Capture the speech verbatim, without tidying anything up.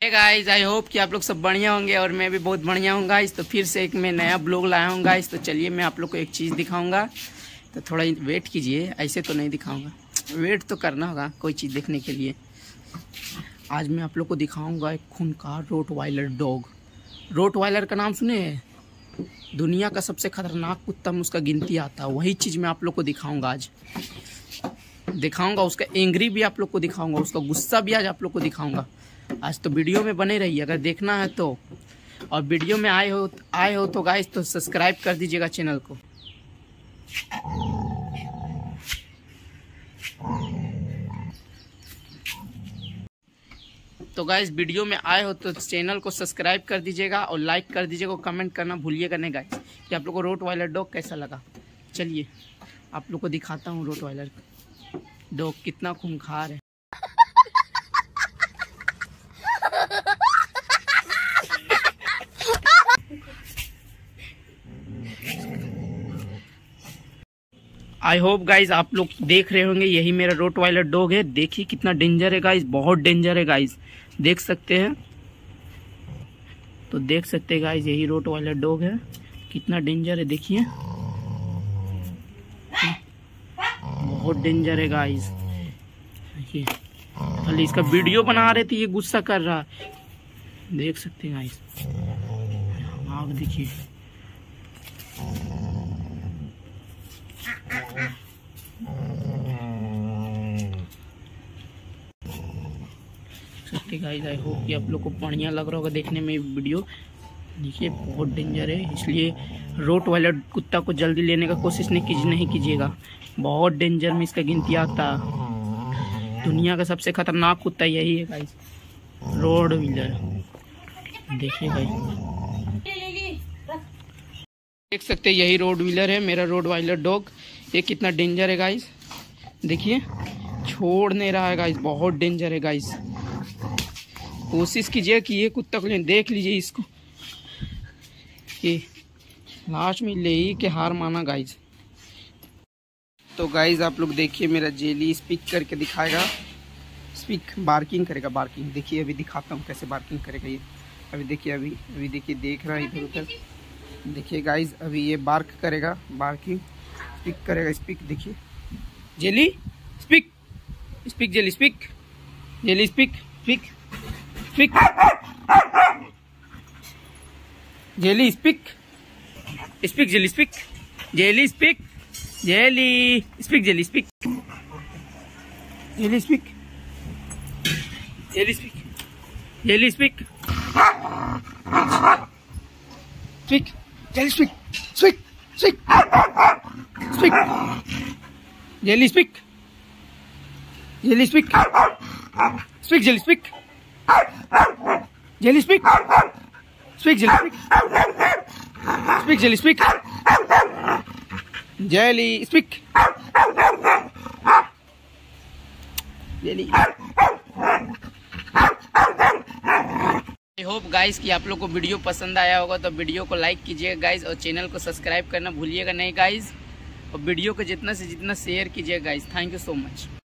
Guys, I hope कि आप लोग सब बढ़िया होंगे और मैं भी बहुत बढ़िया हूँ गाइस। तो फिर से एक मैं नया ब्लॉग लाया हूँ गाइस। तो चलिए मैं आप लोग को एक चीज़ दिखाऊंगा, तो थोड़ा वेट कीजिए। ऐसे तो नहीं दिखाऊंगा, वेट तो करना होगा कोई चीज़ देखने के लिए। आज मैं आप लोग को दिखाऊंगा एक खूंखार रोटवाइलर डॉग। रोटवाइलर का नाम सुने हैं? दुनिया का सबसे खतरनाक कुत्ता में उसका गिनती आता है। वही चीज़ मैं आप लोग को दिखाऊंगा आज। दिखाऊंगा उसका एंग्री भी आप लोग को दिखाऊंगा, उसका गुस्सा भी आज आप लोग को दिखाऊंगा। आज तो वीडियो में बने रहिए अगर देखना है तो। और वीडियो में आए हो आए हो तो गाइस तो सब्सक्राइब कर दीजिएगा चैनल को। तो गाइस वीडियो में आए हो तो चैनल को सब्सक्राइब कर दीजिएगा और लाइक कर दीजिएगा, कमेंट करना भूलिएगा नहीं गाइस कि आप लोग को रोटवाइलर डॉग कैसा लगा। चलिए आप लोग को दिखाता हूँ रोटवाइलर डॉग कितना खूंखार है। आई होप गाइज आप लोग देख रहे होंगे, यही मेरा रोटवाइलर डॉग है। देखिए कितना डेंजर है गाइज, बहुत डेंजर है गाइज, देख सकते हैं। तो देख सकते हैं गाइज, यही रोटवाइलर डॉग है, कितना डेंजर है देखिए, बहुत डेंजर है गाइज। देखिए खाली इसका वीडियो बना रहे थे, ये गुस्सा कर रहा है, देख सकते हैं गाइज। आग देखिए, सकते गाइस। आई होप कि आप लोग को बढ़िया लग रहा होगा देखने में वीडियो। देखिए बहुत डेंजर है, इसलिए रोटवाइलर कुत्ता को जल्दी लेने का कोशिश नहीं कीजिए नहीं कीजिएगा, बहुत डेंजर में इसका गिनती आता। दुनिया का सबसे खतरनाक कुत्ता यही है गाइस, रोटवाइलर। देखिए गाइस, देख सकते हैं यही रोटवाइलर है मेरा रोटवाइलर डॉग। ये कितना डेंजर है गाइस, देखिए छोड़ नहीं रहा है गाइस, बहुत डेंजर है गाइस। कोशिश कीजिए कि ये कुत्ता को देख लीजिए इसको, कि लास्ट में ले ही के हार माना गाइस। तो गाइस आप लोग देखिए, मेरा जेली स्पीक करके दिखाएगा, स्पीक बार्किंग करेगा, बार्किंग। देखिए अभी दिखाता हूँ कैसे बार्किंग करेगा ये। अभी देखिए, अभी अभी देखिए देख रहा है इधर उधर। देखिए गाइस अभी ये बार्क करेगा, बार्किंग स्पीक करेगा, स्पीक। देखिए Jelly speak, speak Jelly speak, Jelly speak, speak speak, Jelly speak, speak Jelly speak, Jelly speak, Jelly speak, Jelly speak, Jelly speak, Jelly speak, Jelly speak, speak Jelly speak, speak speak speak, Jelly speak, Jelly speak, speak Jelly speak, Jelly speak, speak Jelly speak, speak Jelly speak, Jelly speak, Jelly. I hope guys कि आप लोग को video पसंद आया होगा, तो video को like कीजिएगा गाइस और चैनल को सब्सक्राइब करना भूलिएगा नहीं गाइस। और वीडियो को जितना से जितना शेयर कीजिएगा guys. Thank you so much.